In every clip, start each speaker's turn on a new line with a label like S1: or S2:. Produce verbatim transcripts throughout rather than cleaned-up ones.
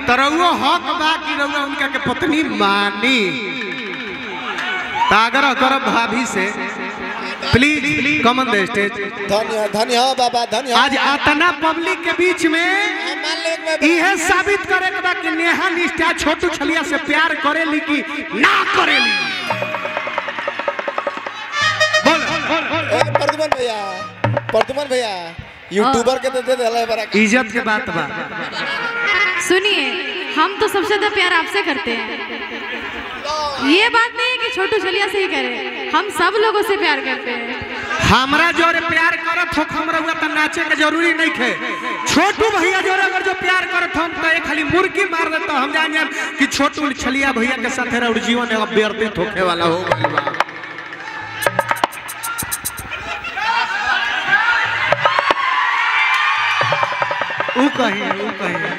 S1: तरउओ हक बा कि रउआ उनका के पत्नी मानी। आग्रह करो भाभी से please come on the stage.
S2: धन्य धन्य बाबा धन्य।
S1: आज इतना पब्लिक के बीच में यह साबित करे बा कि नेहा निष्ठा छोटू छलिया से प्यार करेली कि ना करेली। बोल बोल
S2: प्रदुमन भैया प्रदुमन भैया यूट्यूबर के तो दे दे बड़ा
S1: इज्जत के बात बा।
S3: सुनिए हम तो सबसे ज्यादा प्यार आपसे करते हैं। ये बात नहीं है कि छोटू छलिया से ही करे, हम सब लोगों से प्यार करते हैं।
S1: हमरा जोरे प्यार करत हो हमरा हुआ तो नाचे के जरूरी नहीं थे। छोटू भैया जोरे अगर जो प्यार करत हम तो एक खाली मुर्गी मार देता हम जान जान कि छोटू छलिया भैया के साथ रह जीवन अब व्यतीत होने वाला हो गइल। ऊ कहीं ऊ कहीं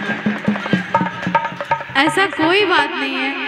S3: ऐसा कोई बात नहीं है।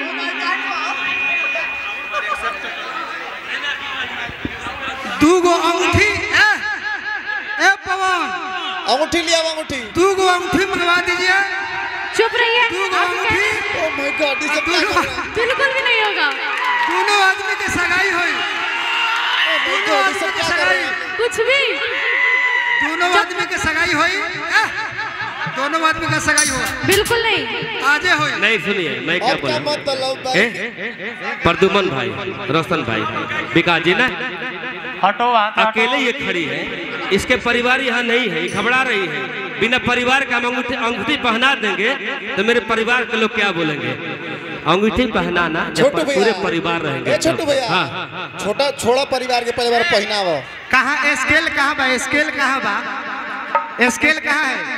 S1: दूगो अंगूठी ए ए पवन
S2: अंगूठी लिया अंगूठी
S1: दूगो अंगूठी मंगवा दीजिए।
S3: चुप रहिए।
S2: ओह माय गॉड ये
S3: बिल्कुल भी नहीं होगा।
S1: दोनों आदमी के सगाई होई। दोनों आदमी के सगाई
S3: कुछ भी
S1: दोनों आदमी के सगाई होई। दोनों आदमी का सगाई हुआ
S3: बिल्कुल नहीं
S1: आजे होई।
S4: नहीं सुनिए मैं क्या बोलूं
S2: मतलब
S4: प्रदुमन भाई रोशन भाई विकास जी ना
S5: हटो
S4: अकेले ये खड़ी है, इसके परिवार यहाँ नहीं है, घबरा रही है। बिना परिवार का अंगूठी अंगूठी पहना देंगे तो मेरे परिवार के लोग क्या बोलेंगे। अंगूठी पहनाना जब पूरे परिवार रहेंगे।
S2: छोटू भैया हाँ छोटा छोड़ा परिवार के परिवार पहनावा
S1: कहाँ स्केल कहाँ बा स्केल कहाँ बा स्केल कहाँ है।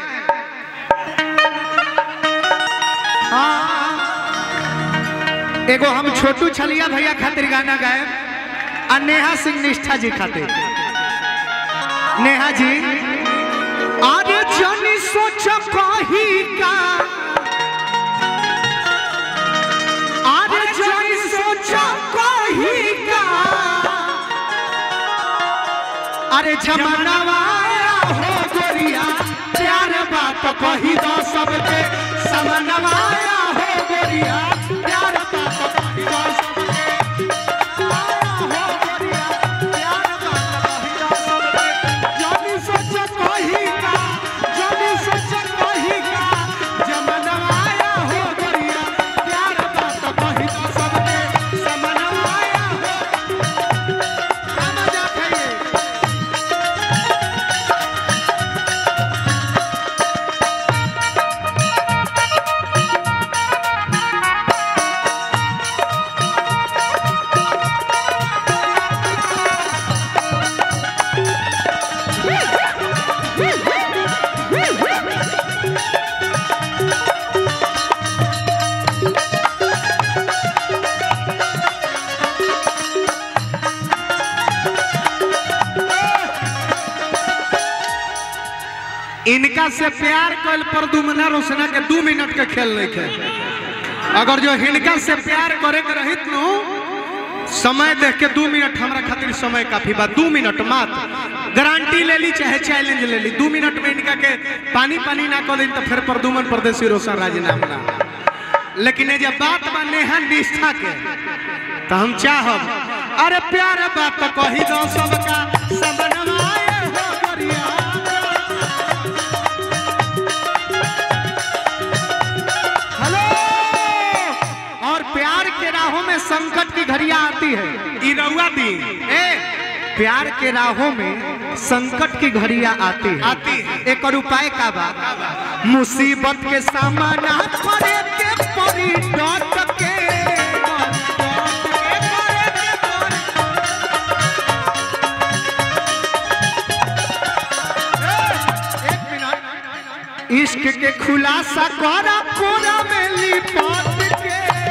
S1: हाँ एगो हम छोटू छलिया भैया खातिर गाना गाए और नेहा सिंह निष्ठा जी खातिर। नेहा जी अरे जानी सोच कही का अरे जानी सोच कही का अरे जमाना हो गोरिया प्यार बात कही दो सबके समनवाया हो गोरिया प्यार बात कही दो सबके हो गोरिया प्यार बात कही दो सबके जानी सोच कही का जानी सोच कही का जमनवाया हो गोरिया प्यार बात कही दो सबके समनवाया हो मजा खाइए। इनका से प्यार कल प्रदुमना रोशना के दो मिनट के खेल नहीं थे। अगर जो हिनका से प्यार करे के रहित नु समय देख के दो मिनट हमरा खातिर समय काफी बा। दो मिनट मात्र गारंटी ले ली चाहे चैलेंज ले ली। दो मिनट में इनका के पानी पानी ना कर दी तो फिर प्रदुमन परदेसी रोशन राजीनामा। लेकिन ये जब बात बा नेहा निष्ठा के तो हम चाहब अरे प्यार बात कही दो सबका सबनवाए हो गोरिया। संकट की घड़ियां आती है इरौआ दी ए प्यार के राहों में संकट की घड़ियां आती है आती है। एक और उपाय का बा मुसीबत के सामना करे के परी डट के एक मिनट इश्क के खुलासा करा पूरा में लिपट के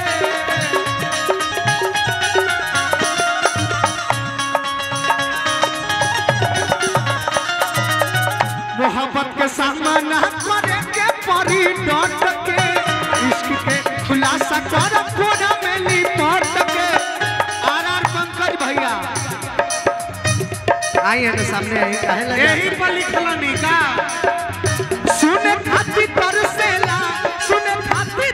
S1: मोहब्बत के सामना करे के परी डट के इश्क के खुलासा कर कोना में लिपट के। आर आर पंकज भैया आई है ना सामने आई काहे लगे यही पर लिखला नहीं का सुने खाती तरसेला सुने खाती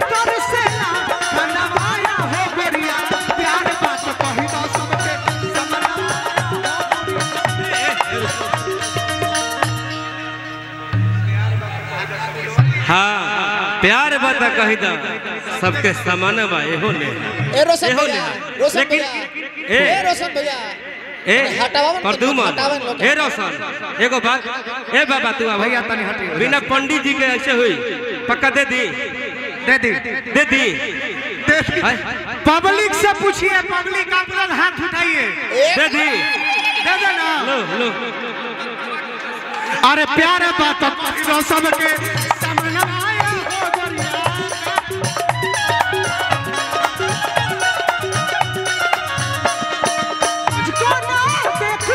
S4: प्यार बता कही दा सबके समान बा एहो ने
S2: ए रोशन
S4: एहो
S2: भैया
S4: ने
S2: रोशन
S4: लेकिन
S2: भैया
S4: ए
S2: ए रोशन भैया
S4: ए
S2: हटावन
S4: प्रदुमन
S2: हटावन लोग।
S4: ए रोशन एगो बात ए बाबा तू आ
S1: भैया तनी हटिए
S4: बिना पंडित जी के ऐसे हुई पक्का दे दी
S1: दे दी
S4: दे दी
S1: पब्लिक से पूछिए पब्लिक आप लोग हाथ उठाइए
S4: दे दी
S1: दे देना
S4: लो लो
S1: अरे प्यार बात तो सबके सामने आया हो गोरिया मुझको ना देखो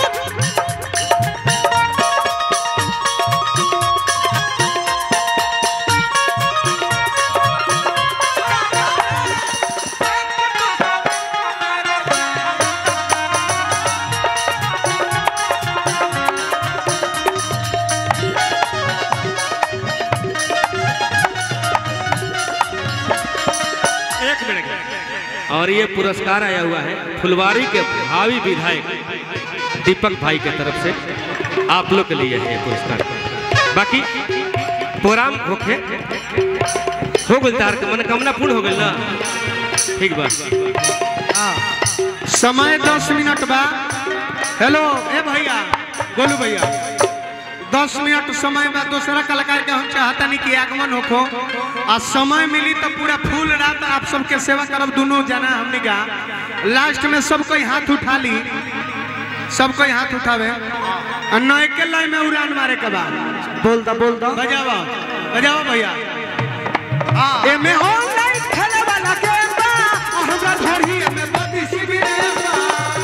S4: और ये पुरस्कार आया हुआ है फुलवारी के भावी विधायक दीपक भाई के तरफ से आप लोग के लिए है ये पुरस्कार। बाकी प्रोग्राम होके हो गल तार के मनोकामना पूर्ण हो गल ना ठीक बा।
S1: समय दस मिनट बा। हेलो ए भैया गोलू भैया दस मिनट समय में दूसरा कलाकार के हम चाहता नहीं कि आगमन होखो आ समय मिली तो पूरा फूल रात आप सबके सेवा करब दोनों जना हमने का लास्ट में सब कोई हाथ उठा ली सब कोई हाथ उठावे नए के लाई में उड़ान मारे के बाद बोल दा बोल दा बजावा बजावा भैया हां ए में ऑनलाइन खेले वाला गेम बा हमरा धरही में बदी शिविर बा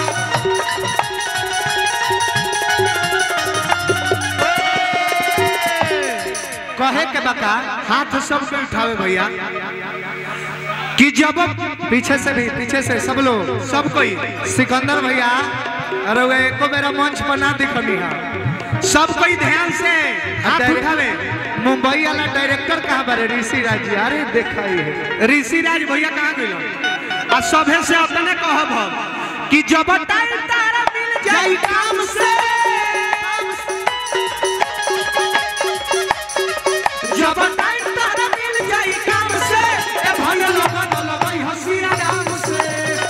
S1: कहे के बका हाथ सब को उठावे भैया कि जब पीछे से भी पीछे से सब लोग सब कोई सिकंदर भैया अरे वो एको मेरा मंच पर ना दिखनी है सब कोई ध्यान से हाथ उठावे। मुंबई वाला डायरेक्टर कहाँ बारे ऋषि राज जी अरे देखा है ऋषि राज भैया कहाँ गए आ सभे से अपने कहब कि जब टाइम तारा मिल जाई काम से जब टाइम तारा मिल जाई काम से ए भैया लोगन लगई हंसिया राम से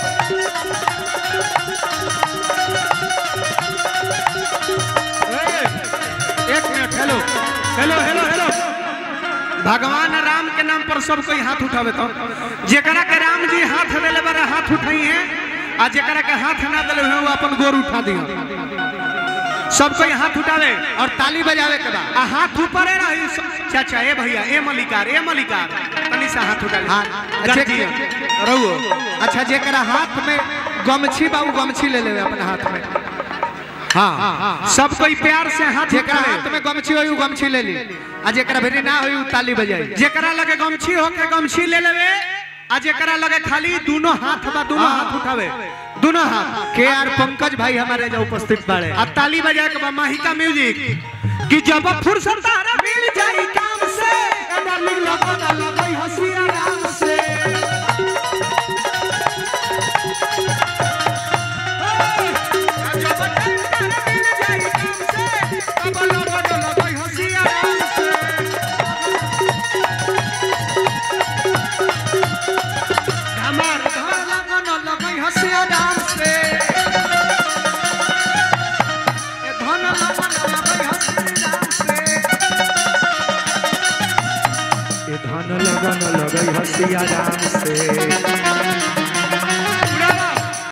S1: एक minute hello hello hello hello भगवान राम के नाम पर सब कोई हाथ उठावे तो जेकरा के राम जी हाथ देले बारे हाथ उठाई है आ जेकरा के हाथ ना देले हो अपन गोर उठा दियो सब कोई हाथ उठावे और ताली बजावे के बाद आ हाथ ऊपर रही चाचा ए भैया ए मलिकार ए मलिकार तनी सा हाथ उठा हां अच्छा रहुओ अच्छा जेकरा हाथ में गमछी बाबू गमछी ले लेवे अपन हाथ में हां सब कोई प्यार से हाथ जेकरा हाथ में गमछी होई गमछी ले ली आ जेकरा भेरी ना होई ताली बजाई जेकरा लगे गमछी हो के गमछी ले लेवे आ जेकरा लगे खाली दोनों हाथ बा दोनों हाथ उठावे दोनों हाथ के आर पंकज भाई हमारे जो उपस्थित बाड़े आ ताली बजा के माहिका म्यूजिक कि जब फुर्सत तारा मिल जाई काम से डार्लिंग लगन लगई हंसिया राम से जब तारा मिल जाई काम से तब लगन लगई हंसिया राम से हमार लगन लगई हंसिया राम से धन लगन लगई हंसिया राम से धन लगन लगई हंसिया राम से